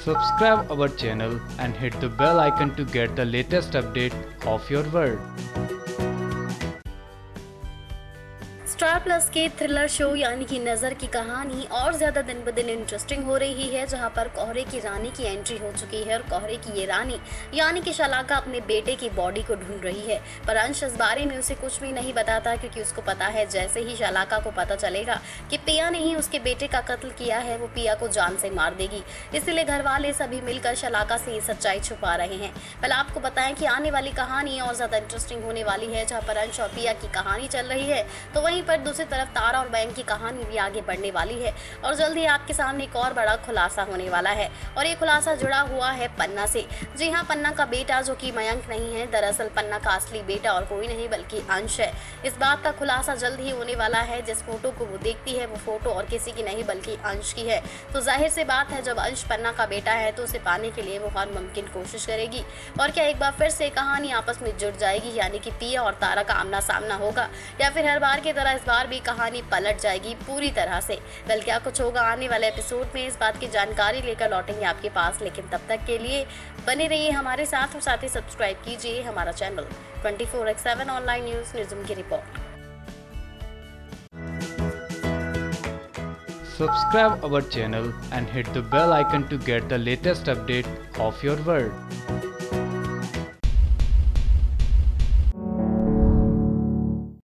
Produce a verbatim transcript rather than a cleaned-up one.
Subscribe our channel and hit the bell icon to get the latest update of your world. Star Plus के thriller show यानी कि नज़र की कहानी और ज़्यादा दिन ब दिन इंटरेस्टिंग हो रही है, जहां पर कोहरे की रानी की एंट्री हो चुकी है और कोहरे की ये रानी यानी कि शलाका अपने बेटे की बॉडी को ढूंढ रही है। पर अंश इस बारे में उसे कुछ भी नहीं बताता, क्योंकि उसको पता है जैसे ही शलाका को पता चलेगा कि पिया ने ही उसके बेटे का कत्ल किया है, वो पिया को जान से मार देगी। इसीलिए घर वाले सभी मिलकर शलाका से ये सच्चाई छुपा रहे हैं। पहले आपको बताएं कि आने वाली कहानी और ज़्यादा इंटरेस्टिंग होने वाली है, जहाँ पर अंश और पिया की कहानी चल रही है, तो वहीं पर दूसरी तरफ तारा और बैंक की कहानी भी आगे बढ़ने वाली है। और जल्द ही आपके सामने एक और बड़ा खुलासा होने वाला है, और ये खुलासा जुड़ा हुआ है पन्ना से। जी हाँ, पन्ना का बेटा जो कि मयंक नहीं है, दरअसल पन्ना का असली बेटा और कोई नहीं बल्कि अंश है। इस बात का खुलासा जल्द ही होने वाला है। जिस फोटो को वो देखती है वो फोटो और किसी की नहीं बल्कि अंश की है। तो जाहिर सी बात है, जब अंश पन्ना का बेटा है तो उसे पाने के लिए वो हर मुमकिन कोशिश करेगी। और क्या एक बार फिर से कहानी आपस में जुड़ जाएगी, यानी कि पिया और तारा का आमना सामना होगा, या फिर हर बार की तरह इस बार भी कहानी पलट जाएगी पूरी तरह से। कल क्या कुछ होगा आने वाले एपिसोड में, इस बात की जानकारी लेकर लौटेंगे आपके पास। लेकिन तब तक के लिए बने रहिए हमारे साथ और साथ ही सब्सक्राइब कीजिए हमारा channel twenty four x seven online news news की report. Subscribe our channel and hit the bell icon to get the latest update of your world.